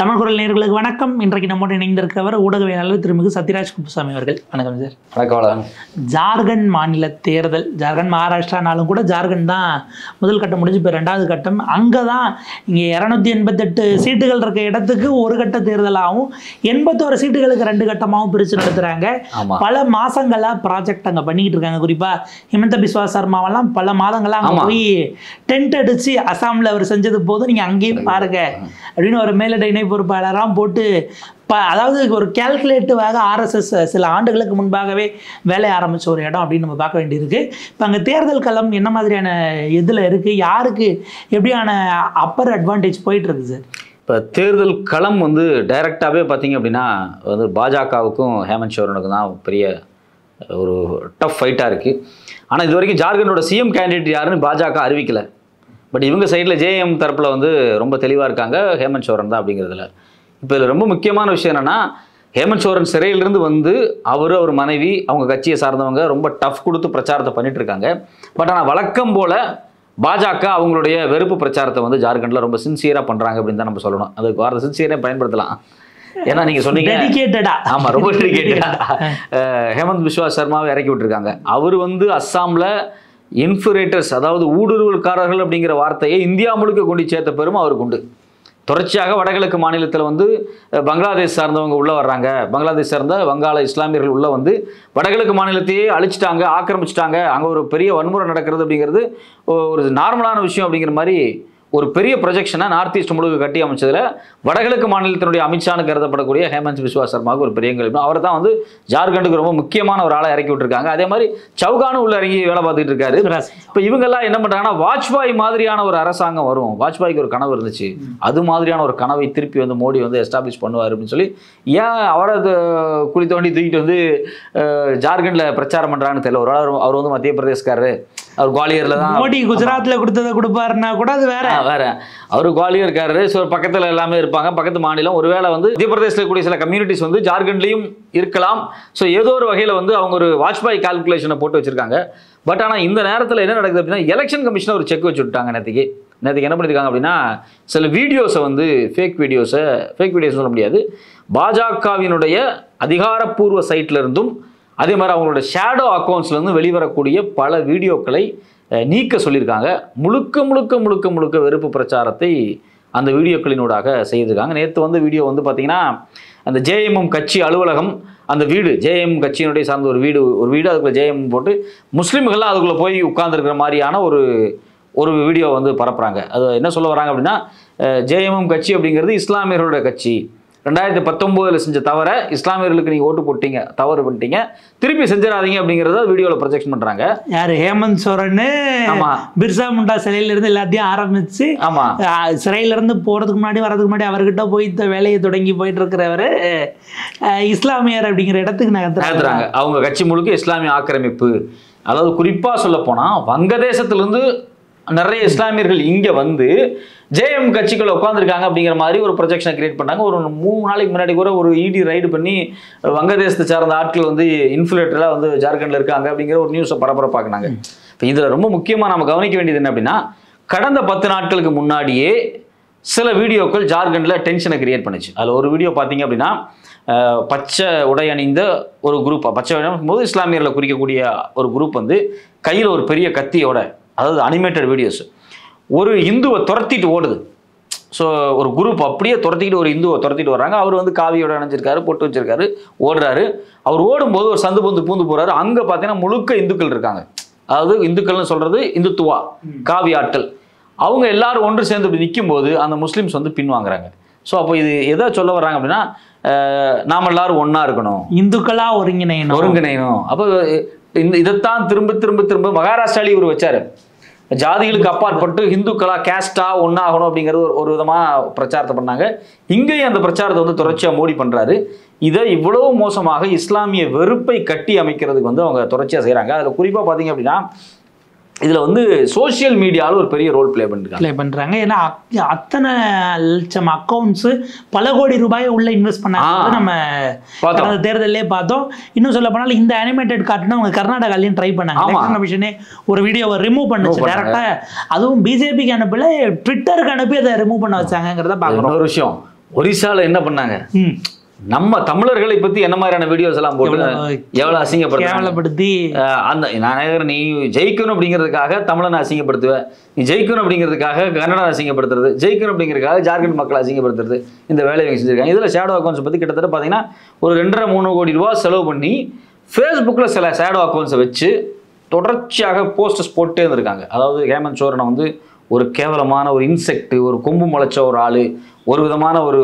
தமிழ் குரல் நேயர்களுக்கு வணக்கம். இன்றைக்கு நம்மோடு இணைந்திருக்கிறவர் ஊடகவியலாளர் திருமிகு சத்யராஜ் குப்புசாமி அவர்கள். வணக்கம் சார். வணக்கம். ஜார்க்கண்ட் மாநில தேர்தல், ஜார்க்கண்ட் மகாராஷ்டிரானாலும் கூட ஜார்க்கண்ட் தான் முதல் கட்டம் முடிஞ்சு இப்போ ரெண்டாவது கட்டம். அங்கே தான் இங்கே 288 சீட்டுகள் இருக்க இடத்துக்கு ஒரு கட்ட தேர்தலாகவும் 81 சீட்டுகளுக்கு 2 கட்டமாகவும் பிரித்து நடத்துகிறாங்க. பல மாதங்களாக ப்ராஜெக்ட் அங்கே பண்ணிக்கிட்டு இருக்காங்க. குறிப்பாக ஹிமந்த பிஸ்வா சர்மாவெல்லாம் பல மாதங்களாக அங்கே போய் டென்ட் அடித்து அசாமில் அவர் செஞ்சது போதும் நீங்கள் அங்கேயும் பாருங்க அப்படின்னு ஒரு மேலடை இணை பொறுப்பாளராக போட்டு அதாவது ஒரு கேல்குலேட்டிவாக ஆர்எஸ்எஸ் சில ஆண்டுகளுக்கு முன்பாகவே வேலையை ஆரம்பித்த ஒரு இடம் அப்படின்னு நம்ம பார்க்க வேண்டியிருக்கு. இப்போ அங்கே தேர்தல் களம் என்ன மாதிரியான இதில் இருக்குது, யாருக்கு எப்படியான அப்பர் அட்வான்டேஜ் போயிட்டுருக்கு சார்? இப்போ தேர்தல் களம் வந்து டைரெக்டாகவே பார்த்தீங்க அப்படின்னா வந்து பாஜகவுக்கும் ஹேமந்த் சோரனுக்கும் தான் பெரிய ஒரு டஃப் ஃபைட்டாக இருக்குது. ஆனால் இது வரைக்கும் ஜார்க்கண்டோட சிஎம் கேண்டிடேட் யாருன்னு பாஜக அறிவிக்கலை. பட் இவங்க சைடில் ஜேஎம் தரப்பில் வந்து ரொம்ப தெளிவாக இருக்காங்க, ஹேமந்த் சோரன் தான் அப்படிங்கிறதுல. இப்போ இதில் ரொம்ப முக்கியமான விஷயம் என்னென்னா, ஹேமந்த் சோரன் சிறையிலிருந்து வந்து அவர் மனைவி அவங்க கட்சியை சார்ந்தவங்க ரொம்ப டஃப் கொடுத்து பிரச்சாரத்தை பண்ணிட்டு இருக்காங்க. பட் ஆனால் வழக்கம் போல் பாஜக அவங்களுடைய வெறுப்பு பிரச்சாரத்தை வந்து ஜார்க்கண்டில் ரொம்ப சின்சியராக பண்ணுறாங்க அப்படின்னு தான் நம்ம சொல்லணும். அதுக்கு வார்த்தை சின்சியரே பயன்படுத்தலாம். ஏன்னா நீங்கள் சொன்னீங்க, ஆமாம், ரொம்ப டெடிகேட்டடாக ஹேமந்த் பிஸ்வா சர்மாவை இறக்கி விட்டுருக்காங்க. அவர் வந்து அஸ்ஸாமில் இன்ஃபில்ட்ரேட்டர்ஸ், அதாவது ஊடுருவல்காரர்கள் அப்படிங்கிற வார்த்தையை இந்தியா முழுக்க கொண்டு சேர்த்த பெருமை அவருக்கு உண்டு. தொடர்ச்சியாக வடகிழக்கு மாநிலத்தில் வந்து பங்களாதேஷ் சார்ந்தவங்க உள்ளே வர்றாங்க, பங்களாதேஷ் சார்ந்த வங்காள இஸ்லாமியர்கள் உள்ளே வந்து வடகிழக்கு மாநிலத்தையே அழிச்சிட்டாங்க, ஆக்கிரமிச்சிட்டாங்க, அங்கே ஒரு பெரிய வன்முறை நடக்கிறது அப்படிங்கிறது ஒரு நார்மலான விஷயம் அப்படிங்கிற மாதிரி ஒரு பெரிய ப்ரொஜெக்ஷனை நார்த் ஈஸ்ட் முழுக்க கட்டி அமைச்சதில் வடகிழக்கு மாநிலத்தினுடைய அமித்ஷான்னு கருதப்படக்கூடிய ஹேமந்த் பிஸ்வா சர்மாவுக்கு ஒரு பெரிய கேள்வி. அவர் தான் வந்து ஜார்க்கண்டுக்கு ரொம்ப முக்கியமான ஒரு ஆளை இறக்கி விட்டுருக்காங்க. அதே மாதிரி சவுகானும் உள்ள இறங்கி வேலை பார்த்துட்டு இருக்காரு. இப்போ இவங்கெல்லாம் என்ன பண்ணுறாங்கன்னா, வாஜ்பாய் மாதிரியான ஒரு அரசாங்கம் வரும், வாஜ்பாய்க்கு ஒரு கனவு இருந்துச்சு, அது மாதிரியான ஒரு கனவை திருப்பி வந்து மோடி வந்து எஸ்டாப்ளிஷ் பண்ணுவார் அப்படின்னு சொல்லி ஏன் அவரை குழி தோண்டி தூக்கிட்டு வந்து ஜார்க்கண்டில் பிரச்சாரம் பண்ணுறாங்கன்னு தெரியல. ஒரு ஆள் அவர் வந்து மத்திய பிரதேஷ்காரரு, அவர் குவாலியர்ல தான். மோடி குஜராத்ல கொடுத்ததை கொடுப்பாருன்னா கூட அது வேற வேற. அவர் குவாலியர் இருக்காரு, ஸோ பக்கத்தில் எல்லாமே இருப்பாங்க, பக்கத்து மாநிலம். ஒருவேளை வந்து மத்திய பிரதேசத்தில் கூடிய சில கம்யூனிட்டிஸ் வந்து ஜார்க்கண்ட்லையும் இருக்கலாம். ஸோ ஏதோ ஒரு வகையில் வந்து அவங்க ஒரு வாஜ்பாய் கால்குலேஷனை போட்டு வச்சிருக்காங்க. பட் ஆனால் இந்த நேரத்தில் என்ன நடக்குது அப்படின்னா, எலெக்ஷன் கமிஷனை ஒரு செக் வச்சு விட்டாங்க. நேற்றுக்கு என்ன பண்ணியிருக்காங்க அப்படின்னா, சில வீடியோஸை வந்து ஃபேக் வீடியோஸ் சொல்ல முடியாது, பாஜகவினுடைய அதிகாரப்பூர்வ சைட்ல இருந்தும் அதே மாதிரி அவங்களோட ஷேடோ அக்கௌண்ட்ஸ்லேருந்து வெளிவரக்கூடிய பல வீடியோக்களை நீக்க சொல்லியிருக்காங்க. முழுக்க முழுக்க முழுக்க முழுக்க வெறுப்பு பிரச்சாரத்தை அந்த வீடியோக்களினூடாக செய்திருக்காங்க. நேற்று வந்து வீடியோ வந்து பார்த்தீங்கன்னா, அந்த ஜேஎம்எம் கட்சி அலுவலகம், அந்த வீடு ஜேஎம் கட்சியினுடைய சார்ந்த ஒரு வீடு அதுக்குள்ளே ஜேஎம் போட்டு முஸ்லீம்கள்லாம் அதுக்குள்ளே போய் உட்கார்ந்துருக்கிற மாதிரியான ஒரு வீடியோ வந்து பரப்புகிறாங்க. அது என்ன சொல்ல வராங்க அப்படின்னா, ஜேஎம்எம் கட்சி அப்படிங்கிறது இஸ்லாமியர்களுடைய கட்சி, 2019 செஞ்ச தவிர இஸ்லாமியர்களுக்கு நீங்கள் ஓட்டு போட்டீங்க, தவறு பண்ணிட்டீங்க, திருப்பி செஞ்சிடாதீங்க அப்படிங்கிறத வீடியோவில் ப்ரொஜெக்ஷன் பண்ணுறாங்க. யார்? ஹேமந்த் சோரன் பிர்சா முண்டா சிலையிலிருந்து எல்லாத்தையும் ஆரம்பிச்சு, ஆமாம், சிறையிலேருந்து போகிறதுக்கு முன்னாடி வரதுக்கு முன்னாடி அவர்கிட்ட போய் வேலையை தொடங்கி போயிட்டு இருக்கிறவர் இஸ்லாமியர் அப்படிங்கிற இடத்துக்கு நகர்த்துறாங்க. அவங்க கட்சி முழுக்க இஸ்லாமிய ஆக்கிரமிப்பு. அதாவது குறிப்பாக சொல்ல போனால் வங்கதேசத்திலிருந்து நிறைய இஸ்லாமியர்கள் இங்கே வந்து ஜேஎம் கட்சிக்குள்ள உட்காந்துருக்காங்க அப்படிங்கிற மாதிரி ஒரு ப்ரொஜெக்ஷனை கிரியேட் பண்ணாங்க. ஒரு 3 நாளைக்கு முன்னாடி கூட ஒரு இடி ரைடு பண்ணி வங்கதேசத்தை சார்ந்த ஆட்கள் வந்து இன்ஃபில்ட்ரேட்டராக வந்து ஜார்க்கண்டில் இருக்காங்க அப்படிங்கிற ஒரு நியூஸை பரபரப்பாக்குனாங்க. இப்போ இதில் ரொம்ப முக்கியமாக நம்ம கவனிக்க வேண்டியது என்ன அப்படின்னா, கடந்த 10 நாட்களுக்கு முன்னாடியே சில வீடியோக்கள் ஜார்க்கண்டில் டென்ஷனை கிரியேட் பண்ணுச்சு. அதில் ஒரு வீடியோ பார்த்தீங்க அப்படின்னா, பச்சை உடை அணிந்த ஒரு குரூப், பச்சை போது இஸ்லாமியர்களை குறிக்கக்கூடிய ஒரு குரூப் வந்து கையில் ஒரு பெரிய கத்தியோட, அதாவது அனிமேட்டட் வீடியோஸ், ஒரு இந்துவை துரத்திட்டு ஓடுது. ஸோ ஒரு குரூப் அப்படியே துரத்திக்கிட்டு ஒரு இந்துவை துரத்திட்டு வர்றாங்க. அவர் வந்து காவியோட அணைஞ்சிருக்காரு, போட்டு வச்சிருக்காரு, ஓடுறாரு. அவர் ஓடும்போது ஒரு சந்து பூந்து போறாரு. அங்கே பார்த்தீங்கன்னா முழுக்க இந்துக்கள் இருக்காங்க. அதாவது இந்துக்கள்னு சொல்றது இந்துத்துவா காவி ஆட்கள். அவங்க எல்லாரும் ஒன்று சேர்ந்து இப்படி நிற்கும் போது அந்த முஸ்லீம்ஸ் வந்து பின்வாங்குறாங்க. ஸோ அப்போ இது எதை சொல்ல வர்றாங்க அப்படின்னா, நாம எல்லாரும் ஒன்னா இருக்கணும், இந்துக்களா ஒருங்கிணையணும். அப்போ இதைத்தான் திரும்ப மகாராஷ்டிராலி இவர் வச்சாரு. ஜாதிகளுக்கு அப்பாற்பட்டு இந்துக்களா கேஸ்டா ஒன்னாகணும் அப்படிங்கிறது ஒரு விதமாக பிரச்சாரத்தை பண்ணாங்க. இங்கேயும் அந்த பிரச்சாரத்தை வந்து தொடர்ச்சியாக மோடி பண்ணுறாரு. இதை இவ்வளவு மோசமாக இஸ்லாமிய வெறுப்பை கட்டி அமைக்கிறதுக்கு வந்து அவங்க தொடர்ச்சியாக செய்கிறாங்க. அதில் குறிப்பாக பார்த்தீங்க அப்படின்னா, இதில் வந்து சோசியல் மீடியாவில் ஒரு பெரிய ரோல் ப்ளே பண்ணுறாங்க. ஏன்னா அத்தனை லட்சம் அக்கௌண்ட்ஸு பல கோடி ரூபாயை உள்ள இன்வெஸ்ட் பண்ணாங்க. நம்ம அந்த தேர்தலே பார்த்தோம். இன்னும் சொல்ல போனாலும் இந்த அனிமேட்டட் கார்ட்டூன் அவங்க கர்நாடகாலையும் ட்ரை பண்ணாங்க. ஒரு வீடியோவை ரிமூவ் பண்ணுச்சு டேரக்டாக. அதுவும் பிஜேபிக்கு அனுப்பல, ட்விட்டருக்கு அனுப்பி அதை ரிமூவ் பண்ண வச்சாங்கிறத பார்க்குறோம். ஒரு விஷயம், ஒரிசால என்ன பண்ணாங்க, நம்ம தமிழர்களை பத்தி என்ன மாதிரியான வீடியோஸ் எல்லாம் போட்டு எவ்வளவு அசிங்கப்படுத்தி அந்த நான் நீ ஜெயிக்கணும் அப்படிங்கிறதுக்காக தமிழனை அசிங்கப்படுத்துவேன், நீ ஜெயிக்கணும் அப்படிங்கிறதுக்காக கன்னடம் அசிங்கப்படுத்துறது, ஜெயிக்கணும் அப்படிங்கிறதுக்காக ஜார்க்கண்ட் மக்களை அசிங்கப்படுத்துறது, இந்த வேலையை இவங்க செஞ்சிருக்காங்க. இதுல ஷேடோ அக்கௌண்ட்ஸ் பத்தி கிட்டத்தட்ட பாத்தீங்கன்னா ஒரு 2.5-3 கோடி ரூபாய் செலவு பண்ணி ஃபேஸ்புக்கில் சில ஷேடோ அக்கௌண்ட்ஸை வச்சு தொடர்ச்சியாக போஸ்டர்ஸ் போட்டே இருந்திருக்காங்க. அதாவது ஹேமந்த் சோரனை வந்து ஒரு கேவலமான ஒரு இன்செக்ட், ஒரு கொம்பு முளைச்ச ஒரு ஆள், ஒரு விதமான ஒரு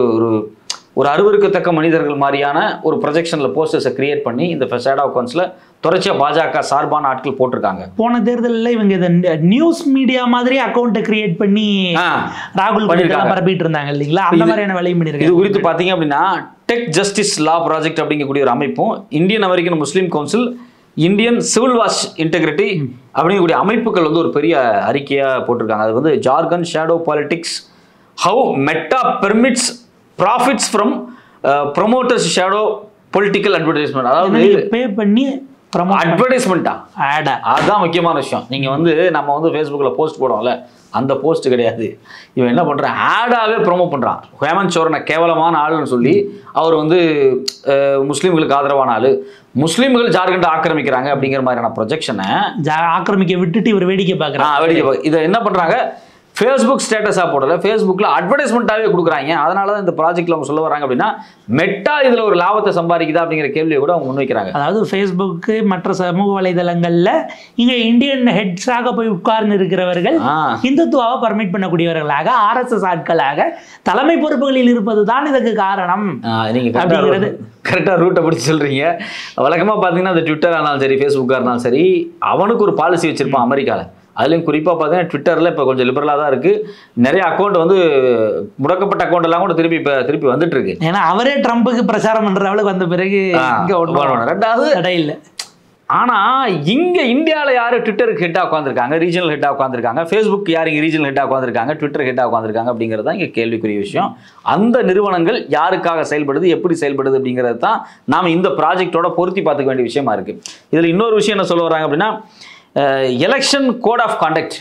ஒரு அருவருக்கத்தக்க மனிதர்கள் மாதிரியான ஒரு ப்ரொஜெக்ஷனில் போஸ்டர்ஸை கிரியேட் பண்ணி இந்த ஷேடோ அக்கௌண்ட்ஸில் தொடர்ச்சியாக பாஜக சார்பான ஆட்கள் போட்டிருக்காங்க. போன தேர்தலில் இவங்க இதை நியூஸ் மீடியா மாதிரி அக்கௌண்ட்டை கிரியேட் பண்ணி ராகுல் பரப்பிட்டு இருந்தாங்க இல்லைங்களா, அந்த மாதிரியான வேலையும் பண்ணியிருக்காங்க. இது குறித்து பார்த்தீங்க அப்படின்னா டெக் ஜஸ்டிஸ் லா ப்ராஜெக்ட் அப்படிங்கக்கூடிய ஒரு அமைப்பும், Indian American Muslim council, Indian civil watch integrity அப்படிங்கக்கூடிய அமைப்புகள் வந்து ஒரு பெரிய அறிக்கையாக போட்டிருக்காங்க. அது வந்து Jharkhand shadow politics, how Meta permits profits from promoters shadow political advertisement. அதாவது பே பண்ணி அட்வர்டைஸ்மெண்ட்டா, ஆட், அதுதான் முக்கியமான விஷயம். நீங்கள் வந்து நம்ம வந்து ஃபேஸ்புக்கில் போஸ்ட் போடுவோம்ல, அந்த போஸ்ட் கிடையாது. இவன் என்ன பண்ணுறான், ஆடாவே ப்ரொமோட் பண்ணுறான். ஹேமந்த் சோரனை கேவலமான ஆளுன்னு சொல்லி அவர் வந்து முஸ்லீம்களுக்கு ஆதரவான ஆளு, முஸ்லீம்கள் ஜார்க்கண்ட் ஆக்கிரமிக்கிறாங்க அப்படிங்கிற மாதிரியான ப்ரொஜெக்ஷனை ஆக்கிரமிக்க விட்டுட்டு இவர் வேடிக்கை பார்க்குறாங்க. இதை என்ன பண்ணுறாங்க, ஃபேஸ்புக் ஸ்டேட்டஸாக போடல, ஃபேஸ்புக்கில் அட்வர்டைஸ்மெண்ட்டாகவே கொடுக்குறாங்க. அதனால தான் இந்த ப்ராஜெக்ட்டில் அவங்க சொல்ல வராங்க அப்படின்னா மெட்டா இதில் ஒரு லாபத்தை சம்பாதிக்குதா அப்படிங்கிற கேள்வியை கூட அவங்க முன்வைக்கிறாங்க. அதாவது ஃபேஸ்புக்கு மற்ற சமூக வலைதளங்களில் இங்கே இந்தியன் ஹெட்ஸாக போய் உட்கார்ந்து இருக்கிறவர்கள் இந்துத்துவாவை பர்மிட் பண்ணக்கூடியவர்களாக, RSS ஆட்களாக தலைமை பொறுப்புகளில் இருப்பது தான் இதுக்கு காரணம். நீங்கள் கரெக்டாக ரூட்டை பிடிச்சி சொல்கிறீங்க. வழக்கமாக பார்த்தீங்கன்னா அந்த ட்விட்டராக இருந்தாலும் சரி, ஃபேஸ்புக்காக இருந்தாலும் சரி, அவனுக்கு ஒரு பாலிசி வச்சுருப்பான் அமெரிக்காவில். அதுலேயும் குறிப்பாக பார்த்தீங்கன்னா ட்விட்டரில் இப்போ கொஞ்சம் லிபரலாக தான் இருக்குது. நிறைய அக்கௌண்ட் வந்து முடக்கப்பட்ட அக்கௌண்ட் எல்லாம் கூட திருப்பி வந்துட்டு இருக்கு. ஏன்னா அவரே ட்ரம்புக்கு பிரச்சாரம் பண்ணுற அளவுக்கு வந்த பிறகு ரெண்டாவது இல்லை. ஆனால் இங்கே இந்தியாவில் யார் ட்விட்டருக்கு ஹெட்டாக உட்காந்துருக்காங்க, ரீஜனல் ஹெட்டாக உட்காந்துருக்காங்க, ஃபேஸ்புக் யார் இங்கே ரீஜனல் ஹெட்டாக உட்காந்துருக்காங்க, ட்விட்டர் ஹெட்டாக உட்காந்துருக்காங்க அப்படிங்கிறது தான் இங்கே கேள்விக்குரிய விஷயம். அந்த நிறுவனங்கள் யாருக்காக செயல்படுது, எப்படி செயல்படுது அப்படிங்கிறது தான் நாம் இந்த ப்ராஜெக்டோட பொருத்தி பார்த்துக்க வேண்டிய விஷயமா இருக்குது. இதில் இன்னொரு விஷயம் என்ன சொல்ல வராங்க அப்படின்னா, எலெக்ஷன் கோட் ஆஃப் கான்டக்ட்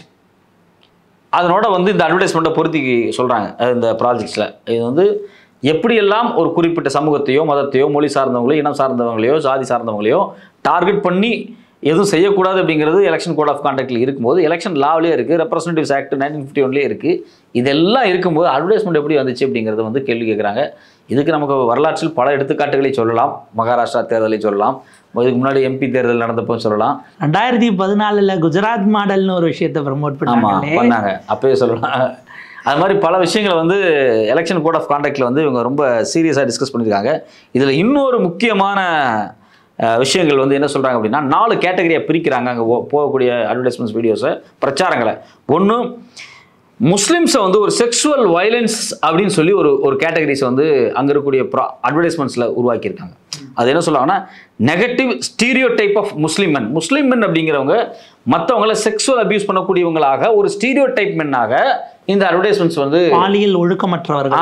அதனோட வந்து இந்த அட்வர்டைஸ்மெண்ட்டை பொருத்தி சொல்கிறாங்க இந்த ப்ராஜெக்ட்ஸில். இது வந்து எப்படியெல்லாம் ஒரு குறிப்பிட்ட சமூகத்தையோ, மதத்தையோ, மொழி சார்ந்தவங்களையோ, இனம் சார்ந்தவங்களையோ, சாதி சார்ந்தவங்களையோ டார்கெட் பண்ணி எதுவும் செய்யக்கூடாது அப்படிங்கிறது எலெக்ஷன் கோட் ஆஃப் கான்டக்டில் இருக்கும்போது, எலெக்ஷன் லாவிலே இருக்குது, ரெப்ரசன்டேட்டிவ்ஸ் ஆக்ட் 1951 இருக்குது. இதெல்லாம் இருக்கும்போது அட்வர்டைஸ்மெண்ட் எப்படி வந்துச்சு அப்படிங்கிறத வந்து கேள்வி கேட்குறாங்க. இதுக்கு நமக்கு வரலாற்றில் பல எடுத்துக்காட்டுகளை சொல்லலாம். மகாராஷ்டிரா தேர்தலை சொல்லலாம், இதுக்கு முன்னாடி MP தேர்தல் நடந்தப்போ சொல்லலாம். 2014 குஜராத் மாடல்னு ஒரு விஷயத்தை ப்ரமோட் பண்ணாங்க, அப்பயே சொல்லலாம். அது மாதிரி பல விஷயங்களை வந்து எலெக்ஷன் கோட் ஆஃப் கான்டக்டில் வந்து இவங்க ரொம்ப சீரியஸாக டிஸ்கஸ் பண்ணியிருக்காங்க. இதில் இன்னொரு முக்கியமான விஷயங்கள் வந்து என்ன சொல்கிறாங்க அப்படின்னா, 4 கேட்டகரியாக பிரிக்கிறாங்க அங்கே போகக்கூடிய அட்வர்டைஸ்மெண்ட்ஸ் வீடியோஸை, பிரச்சாரங்களை. ஒன்று, முஸ்லிம்ஸை வந்து ஒரு செக்ஷுவல் வயலன்ஸ் அப்படின்னு சொல்லி ஒரு கேட்டகரிஸை வந்து அங்கே இருக்கக்கூடிய அட்வர்டைஸ்மெண்ட்ஸில் உருவாக்கியிருக்காங்க. அது என்ன சொல்லுவாங்கன்னா, negative stereotype of Muslim men அப்படிங்கிறவங்க மற்றவங்கள செக்ஷுவல் அபியூஸ் பண்ணக்கூடியவங்களாக ஒரு ஸ்டீரியோ டைப் மென்னாக இந்த அட்வர்டைஸ்மெண்ட்ஸ் வந்து பாலியல் ஒழுக்கமற்றவர்கள்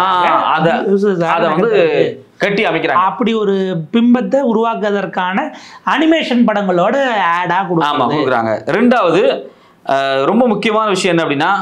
அதை வந்து கட்டி அமைக்கிறாங்க. அப்படி ஒரு பிம்பத்தை உருவாக்குவதற்கான அனிமேஷன் படங்களோட ஆடா கொடுக்குறாங்க. ரெண்டாவது ரொம்ப முக்கியமான விஷயம் என்ன அப்படின்னா,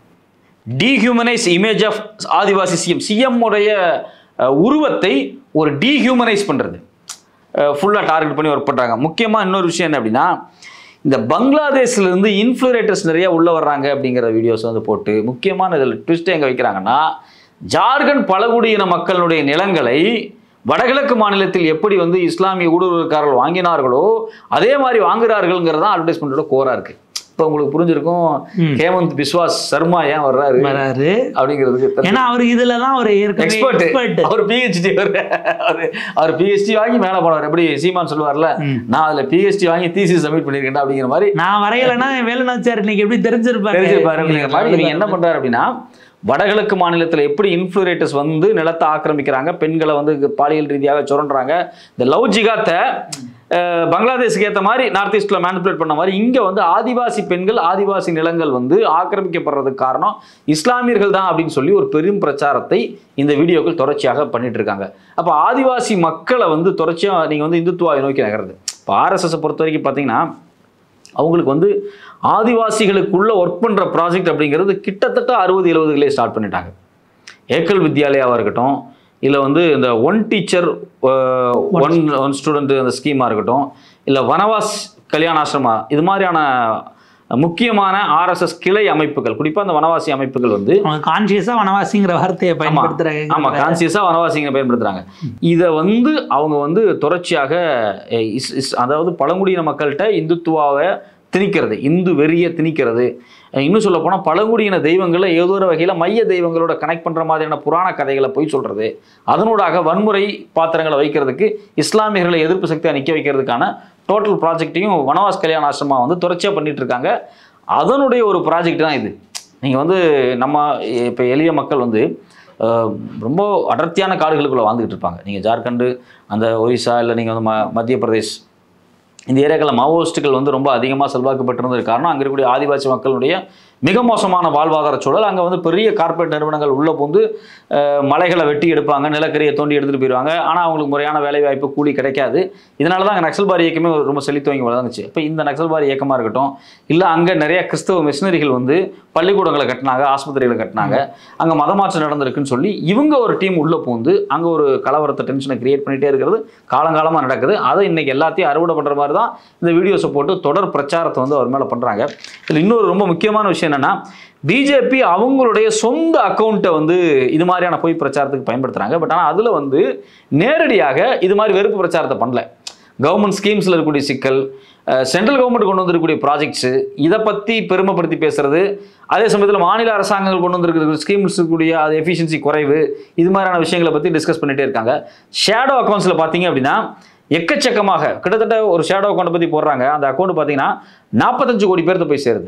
dehumanise image of Adivasi CM உடைய உருவத்தை ஒரு டீஹியூமனைஸ் பண்ணுறது, ஃபுல்லாக டார்கெட் பண்ணி ஒர்க் பண்ணுறாங்க. முக்கியமாக இன்னொரு விஷயம் என்ன அப்படின்னா, இந்த பங்களாதேஷ்லேருந்து இன்ஃப்ளூரேட்டர்ஸ் நிறைய உள்ளே வர்றாங்க அப்படிங்கிற வீடியோஸ் வந்து போட்டு, முக்கியமான இதில் ட்விஸ்ட் எங்கே வைக்கிறாங்கன்னா, ஜார்க்கண்ட் பழங்குடியின மக்களுடைய நிலங்களை வடகிழக்கு மாநிலத்தில் எப்படி வந்து இஸ்லாமிய ஊடுருவல்காரர்கள் வாங்கினார்களோ அதே மாதிரி வாங்குறார்கள்ங்கிறது தான் அட்வர்டைஸ்மெண்ட்டோட கோராக இருக்குது. இப்போ உங்களுக்கு புரிஞ்சிருக்கும் ஹேமந்த் பிஸ்வாஸ் சர்மா ஏன் வர்றாரு அப்படிங்கிறதுக்கு. ஏன்னா அவர் இதுல தான் ஒரு எக்ஸ்பர்ட், அவர் PhD அவர் PhD வாங்கி மேலே போனார். எப்படி சீமான் சொல்லுவார்ல, நான் அதில் PhD வாங்கி தீசிஸ் சப்மிட் பண்ணியிருக்கேன் அப்படிங்கிற மாதிரி, நான் வரையலைன்னா வேலுநாச்சியார் இன்னைக்கு எப்படி தெரிஞ்சிருப்பாரு அப்படிங்கிற மாதிரி இவங்க என்ன பண்றாரு அப்படின்னா, வடகிழக்கு மாநிலத்தில் எப்படி இன்ஃப்ளூரேட்டர்ஸ் வந்து நிலத்தை ஆக்கிரமிக்கிறாங்க, பெண்களை வந்து பாலியல் ரீதியாக சுரண்டுறாங்க, இந்த லவ் ஜிகாத்தை பங்களாதேஷுக்கு ஏற்ற மாதிரி நார்த் ஈஸ்டில் மேனிபுலேட் பண்ண மாதிரி இங்கே வந்து ஆதிவாசி பெண்கள், ஆதிவாசி நிலங்கள் வந்து ஆக்கிரமிக்கப்படுறதுக்கு காரணம் இஸ்லாமியர்கள் தான் அப்படின்னு சொல்லி ஒரு பெரும் பிரச்சாரத்தை இந்த வீடியோக்கள் தொடர்ச்சியாக பண்ணிட்டு இருக்காங்க. அப்போ ஆதிவாசி மக்களை வந்து தொடர்ச்சியாக நீங்கள் வந்து இந்துத்துவாவை நோக்கி நகருது. இப்போ RSS பொறுத்த வரைக்கும் பார்த்தீங்கன்னா, அவங்களுக்கு வந்து ஆதிவாசிகளுக்குள்ள ஒர்க் பண்ணுற ப்ராஜெக்ட் அப்படிங்கிறது கிட்டத்தட்ட 60-70களே ஸ்டார்ட் பண்ணிட்டாங்க. ஏக்கல் வித்யாலயாவாக இருக்கட்டும், இல்லை வந்து இந்த ஒன் டீச்சர் ஒன் ஸ்டூடெண்ட் அந்த ஸ்கீமாக இருக்கட்டும், இல்லை வனவாஸ் கல்யாண ஆசிரமா, இது மாதிரியான முக்கியமான RSS கிளை அமைப்புகள், குறிப்பாக அந்த வனவாசி அமைப்புகள் வந்து கான்சியஸாக வனவாசிங்கிற வார்த்தையை பயன்படுத்துகிறாங்க. ஆமாம், கான்சியஸாக வனவாசிங்க பயன்படுத்துகிறாங்க. இதை வந்து அவங்க வந்து தொடர்ச்சியாக அதாவது பழங்குடியின மக்கள்கிட்ட இந்துத்துவாவை திணிக்கிறது, இந்து வெறியை திணிக்கிறது. இன்னும் சொல்ல போனால் பழங்குடியின தெய்வங்களை ஏதோ ஒரு வகையில் மைய தெய்வங்களோட கனெக்ட் பண்ணுற மாதிரியான புராண கதைகளை போய் சொல்கிறது, அதனூடாக வன்முறை பாத்திரங்களை வைக்கிறதுக்கு, இஸ்லாமியர்களை எதிர்ப்பு சக்தியாக நிற்க வைக்கிறதுக்கான டோட்டல் ப்ராஜெக்டையும் வனவாஸ் கல்யாண ஆசிரமா வந்து தொடர்ச்சியாக பண்ணிட்டு இருக்காங்க. அதனுடைய ஒரு ப்ராஜெக்ட் தான் இது. நீங்கள் வந்து நம்ம இப்போ எளிய மக்கள் வந்து ரொம்ப அடர்த்தியான காடுகளுக்குள்ளே வாழ்ந்துக்கிட்டு இருப்பாங்க. நீங்கள் ஜார்க்கண்டு, அந்த ஒரிசா, இல்லை நீங்கள் வந்து மத்திய பிரதேஷ், இந்த ஏரியாக்களில் மாவோயிஸ்ட்டுகள் வந்து ரொம்ப அதிகமாக செல்வாக்கப்பட்டிருந்தது காரணம் அங்கே இருக்கக்கூடிய ஆதிவாசி மக்களுடைய மிக மோசமான வாழ்வாதார சூழல். அங்கே வந்து பெரிய கார்ப்பரேட் நிறுவனங்கள் உள்ளே புகுந்து மலைகளை வெட்டி எடுப்பாங்க, நிலக்கரியை தோண்டி எடுத்துகிட்டு போயிடுவாங்க. ஆனால் அவங்களுக்கு முறையான வேலைவாய்ப்பு, கூலி கிடைக்காது. இதனால தான் அங்கே நக்சல்பாரி இயக்கமே ரொம்ப செழித்துவங்கி வளர்ந்துச்சு. இப்போ இந்த நக்சல்பாரி இயக்கமாக இருக்கட்டும், இல்லை அங்கே நிறைய கிறிஸ்தவ மிஷினரிகள் வந்து பள்ளிக்கூடங்களை கட்டினாங்க, ஆஸ்பத்திரிகளை கட்டினாங்க, அங்கே மதமாற்றம் நடந்திருக்குன்னு சொல்லி இவங்க ஒரு டீம் உள்ளே புகுந்து அங்கே ஒரு கலவரத்தை, டென்ஷனை கிரியேட் பண்ணிகிட்டே இருக்கிறது காலங்காலமாக நடக்குது. அதை இன்றைக்கி எல்லாத்தையும் அறுவடை பண்ணுற மாதிரி தான் இந்த வீடியோஸை போட்டு தொடர் பிரச்சாரத்தை வந்து அவர் மேலே பண்ணுறாங்க. இதில் இன்னொரு ரொம்ப முக்கியமான விஷயம் என்னன்னா, பிஜேபி அவங்களுடைய சொந்த அக்கௌண்ட்டை வந்து இது மாதிரியான பொய் பிரச்சாரத்துக்கு பயன்படுத்துறாங்க. பட் ஆனால் அதில் வந்து நேரடியாக இது மாதிரி வெறுப்பு பிரச்சாரத்தை பண்ணல. கவர்மெண்ட் ஸ்கீம்ஸில் இருக்கக்கூடிய சிக்கல், சென்ட்ரல் கவர்மெண்ட் கொண்டு வந்திருக்கக்கூடிய ப்ராஜெக்ட்ஸு, இதை பற்றி பெருமைப்படுத்தி பேசுறது, அதே சமயத்தில் மாநில அரசாங்கங்கள் கொண்டு வந்திருக்கிற ஸ்கீம்ஸ் இருக்கக்கூடிய அது எஃபிஷியன்சி குறைவு, இது மாதிரியான விஷயங்களை பற்றி டிஸ்கஸ் பண்ணிகிட்டே இருக்காங்க. ஷேடோ அக்கௌண்ட்ஸில் பார்த்தீங்க அப்படின்னா எக்கச்சக்கமாக கிட்டத்தட்ட ஒரு ஷேடோ அக்கௌண்ட்டை பற்றி போடுறாங்க. அந்த அக்கௌண்ட் பார்த்தீங்கன்னா 45 கோடி பேர்த்த போய் சேருது.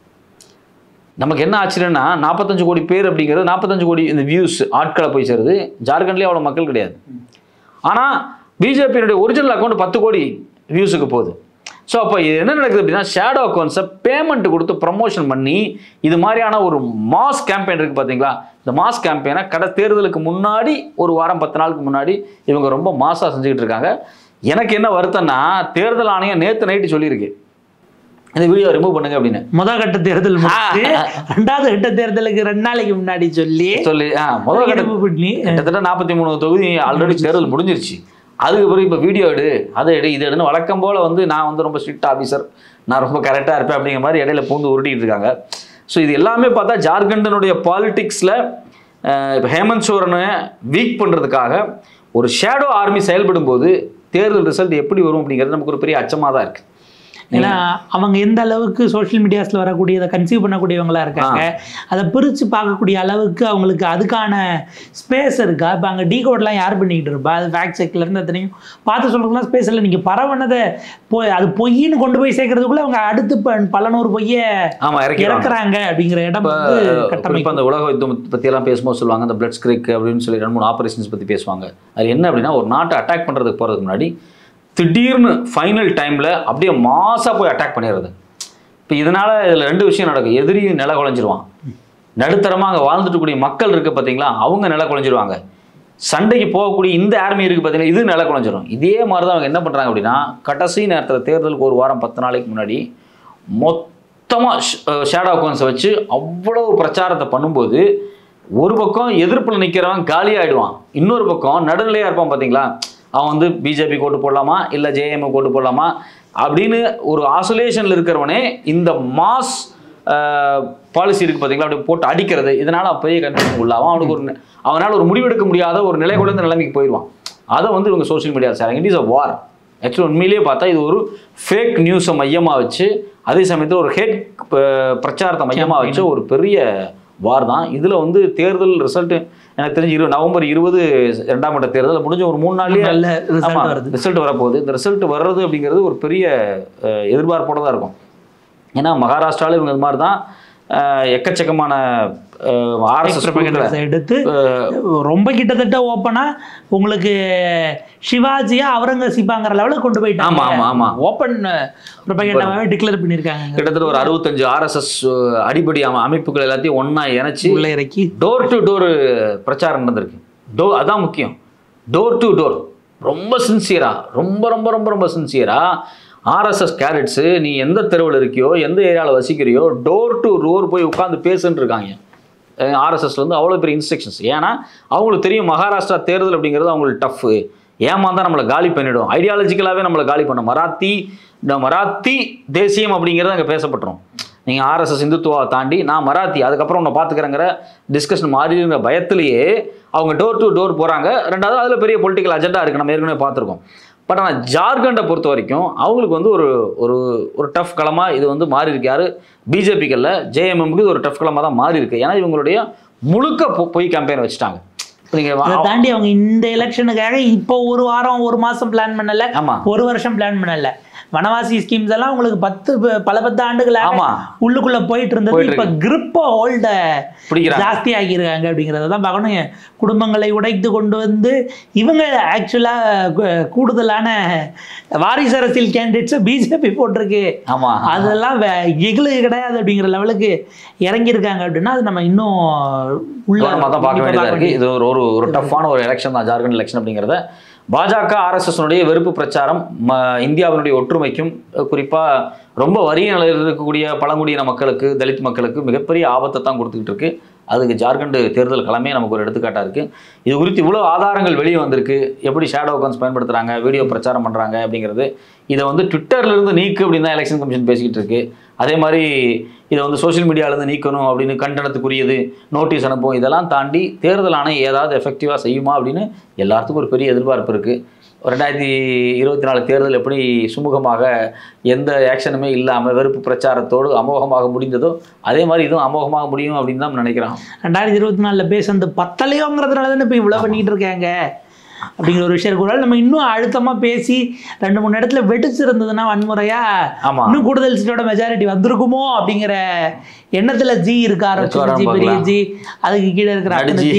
நமக்கு என்ன ஆச்சுன்னா 45 கோடி பேர் அப்படிங்கிறது 45 கோடி இந்த வியூஸ் ஆட்களை போய் சேருது. ஜார்க்கண்ட்லேயே அவ்வளோ மக்கள் கிடையாது. ஆனால் பிஜேபியினுடைய ஒரிஜினல் அக்கௌண்ட் 10 கோடி வியூஸுக்கு போகுது. ஸோ அப்போ இது என்ன நடக்குது அப்படின்னா, ஷேடோ அக்கௌண்ட்ஸை பேமெண்ட் கொடுத்து ப்ரமோஷன் பண்ணி இது மாதிரியான ஒரு மாஸ் கேம்பெயின் இருக்குது பார்த்தீங்களா, இந்த மாஸ் கேம்பெயினை தேர்தலுக்கு முன்னாடி ஒரு வாரம் 10 நாளுக்கு முன்னாடி இவங்க ரொம்ப மாசாக செஞ்சுக்கிட்டு இருக்காங்க. எனக்கு என்ன வருத்தம்னா, தேர்தல் ஆணையம் நேற்று நைட்டு சொல்லியிருக்கு இந்த வீடியோ ரிமூவ் பண்ணுங்க அப்படின்னு. முதல் கட்ட தேர்தல் ரெண்டாவது கட்ட தேர்தலுக்கு 2 நாளைக்கு முன்னாடி சொல்லி முதல் கட்ட கிட்டத்தட்ட 43 தொகுதி ஆல்ரெடி தேர்தல் முடிஞ்சிருச்சு. அதுக்கு பிறகு இப்போ வீடியோ எடு, அதை எடு, இது எடுன்னு வழக்கம் போல் வந்து நான் வந்து ரொம்ப ஸ்ட்ரிக்ட் ஆஃபீஸர், நான் ரொம்ப கரெக்டாக இருப்பேன் அப்படிங்கிற மாதிரி இடையில பூந்து உருட்டிகிட்டு இருக்காங்க. ஸோ இது எல்லாமே பார்த்தா ஜார்க்கண்டினுடைய பாலிடிக்ஸில் இப்போ ஹேமந்த் சோரனை வீக் பண்ணுறதுக்காக ஒரு ஷேடோ ஆர்மி செயல்படும் போது தேர்தல் ரிசல்ட் எப்படி வரும் அப்படிங்கிறது நமக்கு ஒரு பெரிய அச்சமாக தான் இருக்குது. ஏன்னா அவங்க எந்த அளவுக்கு சோஷியல் மீடியாஸில் வரக்கூடியதை கன்சீவ் பண்ணக்கூடியவங்களா இருக்காங்க, அதை பிரித்து பார்க்கக்கூடிய அளவுக்கு அவங்களுக்கு அதுக்கான ஸ்பேஸ் இருக்கா? இப்போ அங்கே டீகோட்லாம் யார் பண்ணிக்கிட்டு இருப்பா? அது ஃபேக்ட் செக்லேருந்து அத்தனையும் பார்த்து சொல்கிறதுலாம் ஸ்பேஸ் இல்லை. நீங்கள் பரவனதை அது பொய்ன்னு கொண்டு போய் சேர்க்கறதுக்குள்ளே அவங்க அடுத்து பல நூறு பொய்யை இறக்குறாங்க அப்படிங்கிற இடம் கட்டமைப்பு. அந்த உலக யுத்தம் பற்றியெல்லாம் பேசும்போது சொல்லுவாங்க, அந்த பிளட் ஸ்கிரிக் அப்படின்னு சொல்லி 2-3 ஆப்ரேஷன்ஸ் பற்றி பேசுவாங்க. அது என்ன அப்படின்னா, ஒரு நாட்டை அட்டாக் பண்ணுறதுக்கு போகிறதுக்கு முன்னாடி திடீர்னு ஃபைனல் டைமில் அப்படியே மாசாக போய் அட்டாக் பண்ணிடுறது. இப்போ இதனால் இதில் 2 விஷயம் நடக்கும். எதிரியும் நில குலைஞ்சிருவான், நடுத்தரமாக அங்கே வாழ்ந்துட்டு கூடிய மக்கள் இருக்குது பார்த்தீங்களா, அவங்க நில குலைஞ்சிருவாங்க. சண்டைக்கு போகக்கூடிய இந்த ஆர்மி இருக்குது பார்த்தீங்களா, இது நில குலைஞ்சிரும். இதே மாதிரி தான் அவங்க என்ன பண்ணுறாங்க அப்படின்னா, கடைசி நேரத்தில் தேர்தலுக்கு ஒரு வாரம் 10 நாளைக்கு முன்னாடி மொத்தமாக ஷேடோ அக்கௌண்ட்ஸை வச்சு அவ்வளோ பிரச்சாரத்தை பண்ணும்போது, ஒரு பக்கம் எதிர்ப்பில் நிற்கிறவன் காலியாகிடுவான், இன்னொரு பக்கம் நடுநிலையாக இருப்பான் பார்த்தீங்களா, அவன் வந்து பிஜேபி கோட்டு போடலாமா இல்லை ஜேஎம்ஓ கோட்டு போடலாமா அப்படின்னு ஒரு ஆசோலேஷனில் இருக்கிறவனே இந்த மாஸ் பாலிசி இருக்குது பார்த்தீங்களா, அப்படி போட்டு அடிக்கிறது, இதனால் பெரிய கன்ஃபியூஷன் உள்ளாகும். அவனுக்கு அவனால் ஒரு முடிவெடுக்க முடியாத ஒரு நிலை குறைந்த நிலைமைக்கு போயிடுவான். அதை வந்து இவங்க social media sharing. It is a war. Actually உண்மையிலேயே பார்த்தா இது ஒரு ஃபேக் நியூஸை மையமாக வச்சு, அதே சமயத்தில் ஒரு ஹேட் பிரச்சாரத்தை மையமாக வச்சு ஒரு பெரிய வார் தான். இதில் வந்து தேர்தல் ரிசல்ட் எனக்கு தெரிஞ்சு நவம்பர் 20 2ஆம் கட்ட தேர்தல் முடிஞ்ச ஒரு 3 நாள்லேயே ரிசல்ட் வரப்போகுது. இந்த ரிசல்ட் வர்றது அப்படிங்கிறது ஒரு பெரிய எதிர்பார்ப்போடு தான் இருக்கும். ஏன்னா மகாராஷ்டிராவில் இவங்க இது மாதிரி தான் எக்கச்சக்கமான RSS எடுத்து ரொம்ப கிட்டத்தட்ட ஓப்பனா உங்களுக்கு சிவாஜியா அவுரங்கசீப்பாங்கிற லெவலுக்கு கொண்டு போயிட்டாங்க. ஆமா ஆமா ஓப்பன் ப்ரொபகேண்டாவே டிக்ளேர் பண்ணிருக்காங்க. கிட்டத்தட்ட ஒரு 65 RSS அடிப்படை அமைப்புகள் எல்லாத்தையும் ஒண்ணா இணைச்சு உள்ள இறக்கி டோர் டு டோர் பிரச்சாரம் நடந்திருக்கு. அதான் முக்கியம். டோர் டு டோர் ரொம்ப சின்சியரா, ரொம்ப ரொம்ப ரொம்ப ரொம்ப சின்சியரா RSS கேரட்ஸு நீ எந்த தெருவில் இருக்கியோ, எந்த ஏரியாவில் வசிக்கிறியோ, டோர் டு டோர் போய் உட்காந்து பேசுன்னு இருக்காங்க. ஆர்எஸ்எஸ்ல வந்து அவ்வளோ பெரிய இன்ஸ்ட்ரக்ஷன்ஸ். ஏன்னா அவங்களுக்கு தெரியும் மகாராஷ்டிரா தேர்தல் அப்படிங்கிறது அவங்களுக்கு டஃப்பு, ஏமாந்தா நம்மளை காலி பண்ணிடும், ஐடியாலஜிக்கலாகவே நம்மளை காலி பண்ணும், மராத்தி தேசியம் அப்படிங்கிறது அங்கே பேசப்பட்டுரும். நீங்கள் ஆர்எஸ்எஸ் இந்துத்துவா தாண்டி நான் மராத்தி அதுக்கப்புறம் உன்னை பார்த்துக்கிறேங்கிற டிஸ்கஷன் மாறிங்கிற பயத்திலேயே அவங்க டோர் டு டோர் போகிறாங்க. ரெண்டாவது அதில் பெரிய பொலிட்டிக்கல் அஜெண்டா இருக்குது, நம்ம ஏற்கனவே பார்த்துருக்கோம். பட் ஆனால் ஜார்க்கண்டை பொறுத்த வரைக்கும் அவங்களுக்கு வந்து ஒரு ஒரு ஒரு டஃப் களமாக இது வந்து மாறி இருக்கு. யார் பிஜேபிக்கல்ல ஜேஎம்எம்க்கு இது ஒரு டஃப் களமாக தான் மாறி இருக்கு. ஏன்னா இவங்களுடைய முழுக்க பொய் கேம்பெயின் வச்சுட்டாங்க. தாண்டி அவங்க இந்த எலெக்ஷனுக்காக இப்போ ஒரு வாரம் ஒரு மாசம் பிளான் பண்ணல, ஒரு வருஷம் பிளான் பண்ணல. வனவாசி ஸ்கீம்ஸ் எல்லாம் உங்களுக்கு பல 10 ஆண்டுகளாக உள்ளுக்குள்ள போயிட்டு இருந்தது. இப்ப கிரிப்ப ஹோல்ட ஜாஸ்தி ஆகியிருக்காங்க அப்படிங்கறத தான் பார்க்கணும். குடும்பங்களை உடைத்து கொண்டு வந்து இவங்க ஆக்சுவலா கூடுதலான வாரிசு அரசியல் கேண்டிடேட்ஸ் பிஜேபி போட்டிருக்கு, அதெல்லாம் எங்களுக்கு கிடையாது அப்படிங்கிற லெவலுக்கு இறங்கியிருக்காங்க அப்படின்னா அது நம்ம இன்னும் உள்ள பார்க்க வேண்டியதா இருக்கு. இது ஒரு டஃப்பான ஒரு எலெக்ஷன் தான் ஜார்க்கண்ட் எலெக்ஷன் அப்படிங்கிறத. பாஜக ஆர்எஸ்எஸ்னுடைய வெறுப்பு பிரச்சாரம் இந்தியாவினுடைய ஒற்றுமைக்கும் குறிப்பாக ரொம்ப வறிய நிலையில் இருக்கக்கூடிய பழங்குடியின மக்களுக்கு, தலித் மக்களுக்கு மிகப்பெரிய ஆபத்தை தான் கொடுத்துக்கிட்டு இருக்கு. அதுக்கு ஜார்க்கண்ட் தேர்தல் களமே நமக்கு ஒரு எடுத்துக்காட்டாக இருக்குது. இது குறித்து இவ்வளோ ஆதாரங்கள் வெளியே வந்திருக்கு. எப்படி ஷேடோ அக்கௌண்ட்ஸ் பயன்படுத்துகிறாங்க, வீடியோ பிரச்சாரம் பண்ணுறாங்க அப்படிங்கிறது. இதை வந்து ட்விட்டர்லேருந்து நீக்கு அப்படின்னு தான் எலெக்ஷன் கமிஷன் பேசிக்கிட்டு இருக்கு. அதே மாதிரி இதை வந்து சோஷியல் மீடியாவிலேருந்து நீக்கணும் அப்படின்னு கண்டனத்துக்குரியது நோட்டீஸ் அனுப்பும். இதெல்லாம் தாண்டி தேர்தல் ஆணையம் ஏதாவது எஃபெக்டிவாக செய்யுமா அப்படின்னு எல்லாத்துக்கும் ஒரு பெரிய எதிர்பார்ப்பு இருக்குது. 2024 தேர்தல் எப்படி சுமூகமாக எந்த ஆக்ஷனுமே இல்லாமல் வெறுப்பு பிரச்சாரத்தோடு அமோகமாக முடிந்ததோ அதே மாதிரி இதுவும் அமோகமாக முடியும் அப்படின்னு தான் நினைக்கிறோம். 2024 பேசுறது பத்தலையோங்கிறதுனால தானே இப்போ இவ்வளோ பண்ணிட்டு இருக்காங்க அப்படிங்கிற ஒரு விஷயம் கூட நம்ம இன்னும் அழுத்தமா பேசி 2-3 இடத்துல வெடிச்சிருந்ததுன்னா வன்முறையா இன்னும் கூடுதல் சீட்டோட மெஜாரிட்டி வந்திருக்குமோ அப்படிங்கிற எண்ணத்துல ஜி இருக்க ஆரம்பிச்சு. பெரிய ஜி, அதுக்கு கீழே இருக்கிற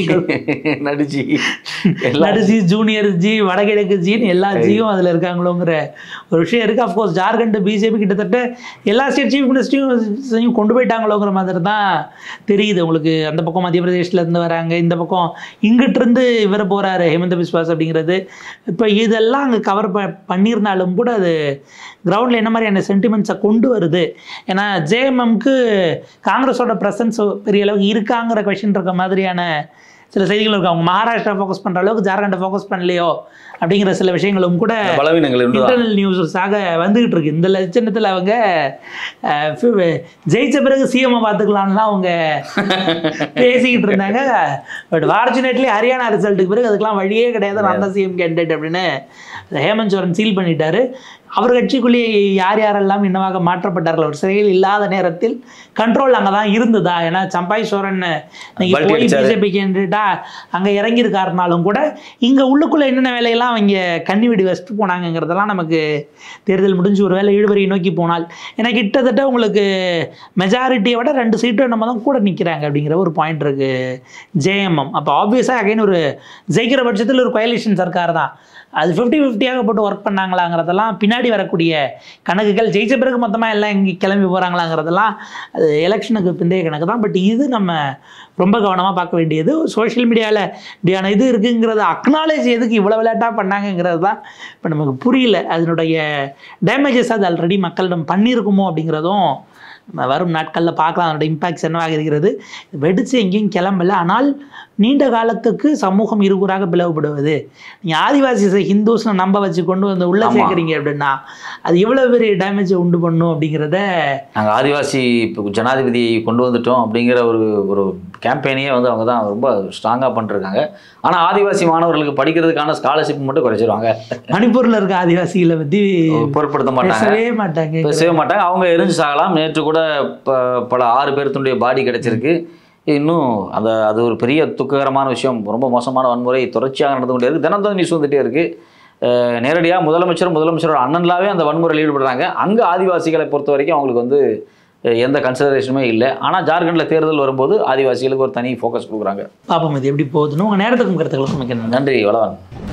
நடுஜி, ஜூனியர் ஜி, வடகிழக்கு ஜின்னு எல்லா ஜியும் அதுல இருக்காங்களோங்கிற ஒரு விஷயம் இருக்கு. அப்கோர்ஸ் ஜார்க்கண்ட் பிஜேபி கிட்டத்தட்ட எல்லா ஸ்டேட் சீஃப் மினிஸ்டரையும் கொண்டு போயிட்டாங்களோங்கிற மாதிரி தான் தெரியுது உங்களுக்கு. அந்த பக்கம் மத்திய பிரதேஷ்ல இருந்து வராங்க, இந்த பக்கம் இங்கிட்டு இருந்து இவர் போறாரு ஹேமந்த பிஸ்வாஸ் அப்படிங்கிறது. இப்போ இதெல்லாம் அங்கே கவர் பண்ணியிருந்தாலும் கூட அது கிரவுண்டில் என்ன மாதிரியான சென்டிமெண்ட்ஸை கொண்டு வருது. ஏன்னா ஜேஎம்எம்க்கு காங்கிரஸோட ப்ரெசன்ஸ் பெரிய அளவுக்கு இருக்காங்கிற கொஷின் இருக்க மாதிரியான சில செய்திகள் இருக்கு. அவங்க மகாராஷ்டிரா ஃபோக்கஸ் பண்ணுற அளவுக்கு ஜார்க்கண்டை ஃபோக்கஸ் பண்ணலையோ அப்படிங்கிற சில விஷயங்களும் கூட இன்டர்னல் நியூஸாக வந்துகிட்டு இருக்கு. இந்த லட்சணத்தில் அவங்க ஜெயிச்ச பிறகு சிஎம்ஐ பார்த்துக்கலாம்லாம் அவங்க பேசிக்கிட்டு இருந்தாங்க. பட் ஃபார்ச்சுனேட்லி ஹரியானா ரிசல்ட்டுக்கு பிறகு அதுக்கெல்லாம் வழியே கிடையாது, நான் தான் சிஎம் கேண்டிடேட் அப்படின்னு ஹேமந்த் சோரன் சீல் பண்ணிட்டாரு. அவர் கட்சிக்குள்ளேயே யார் யாரெல்லாம் என்னவாக மாற்றப்பட்டார்கள், அவர் சிறையில் இல்லாத நேரத்தில் கண்ட்ரோல் அங்கே தான் இருந்ததா. ஏன்னா சம்பாய் சோரன் இன்னைக்கு போய் பிஜேபி கேண்டிடேட்டா அங்கே இறங்கியிருக்காருனாலும் கூட இங்கே உள்ளுக்குள்ளே என்னென்ன வேலையெல்லாம் அவங்க கண்ணி வெடி வச்சுட்டு போனாங்கிறதெல்லாம் நமக்கு தேர்தல் முடிஞ்சு ஒரு வேலை இழுவரியை நோக்கி போனால். ஏன்னா கிட்டத்தட்ட உங்களுக்கு மெஜாரிட்டியை விட 2 சீட்டு நம்ம தான் கூட நிற்கிறாங்க அப்படிங்கிற ஒரு பாயிண்ட் இருக்குது ஜேஎம்எம். அப்போ ஆப்வியஸாக அகைன் ஒரு ஜெயிக்கிற பட்சத்தில் ஒரு கோயலிஷன் சர்க்கார் தான். அது 50-50 போட்டு ஒர்க் பண்ணாங்களாங்கிறதெல்லாம் பின்னாடி வரக்கூடிய கணக்குகள். ஜெயிச்ச பிறகு மொத்தமாக எல்லாம் இங்கே கிளம்பி போகிறாங்களாங்கிறதெல்லாம் அது எலெக்ஷனுக்கு பிந்தைய கணக்கு தான். பட் இது நம்ம ரொம்ப கவனமாக பார்க்க வேண்டியது. சோஷியல் மீடியாவில் இப்படியான இது இருக்குங்கிறது அக்னாலேஜ் எதுக்கு இவ்வளோ விளையாட்டாக பண்ணாங்கங்கிறது தான் இப்போ நமக்கு புரியல. அதனுடைய டேமேஜஸ் அது ஆல்ரெடி மக்களிடம் பண்ணியிருக்குமோ அப்படிங்கிறதும் வரும் நாட்களில் பார்க்கலாம். அதோட இம்பாக்ட்ஸ் என்னவாக இருக்கிறது. வெடித்து எங்கேயும் கிளம்பல. ஆனால் நீண்ட காலத்துக்கு சமூகம் இருகுறாக பிளவுபடுவது. நீங்கள் ஆதிவாசி ஹிந்துஸ்னு நம்ப வச்சு கொண்டு வந்து உள்ளே சேர்க்குறீங்க அப்படின்னா அது எவ்வளோ பெரிய டேமேஜை உண்டு பண்ணும் அப்படிங்கிறத. நாங்கள் ஆதிவாசி இப்போ ஜனாதிபதி கொண்டு வந்துட்டோம் அப்படிங்கிற ஒரு கேம்பெயினையே வந்து அவங்க தான் ரொம்ப ஸ்ட்ராங்காக பண்ணிருக்காங்க. ஆனால் ஆதிவாசி மாணவர்களுக்கு படிக்கிறதுக்கான ஸ்காலர்ஷிப் மட்டும் குறைச்சிருவாங்க. மணிப்பூரில் இருக்க ஆதிவாசிகளை பற்றி பொருட்படுத்த மாட்டாங்க, பேசவே மாட்டாங்க. அவங்க எரிஞ்சு சாகலாம். நேற்று கூட பல 6 பேர்த்துடைய பாடி கிடைச்சிருக்கு. இன்னும் அது ஒரு பெரிய துக்ககரமான விஷயம். ரொம்ப மோசமான வன்முறை தொடர்ச்சியாக நடந்து கொண்டே இருக்குது. தினந்தோறும் நியூஸ் வந்துகிட்டே இருக்குது. நேரடியாக முதலமைச்சரோட அண்ணன்லாவே அந்த வன்முறையில் ஈடுபடுறாங்க. அங்கே ஆதிவாசிகளை பொறுத்த வரைக்கும் அவங்களுக்கு வந்து எந்த கன்சிடரேஷனுமே இல்லை. ஆனால் ஜார்க்கண்டில் தேர்தல் வரும்போது ஆதிவாசிகளுக்கு ஒரு தனி ஃபோக்கஸ் கொடுக்குறாங்க. பாப்போம் இது எப்படி போகுதுன்னு. உங்கள் நேரத்துக்கும் கருத்துக்களுக்கும் மிக்க நன்றி. வளவன்.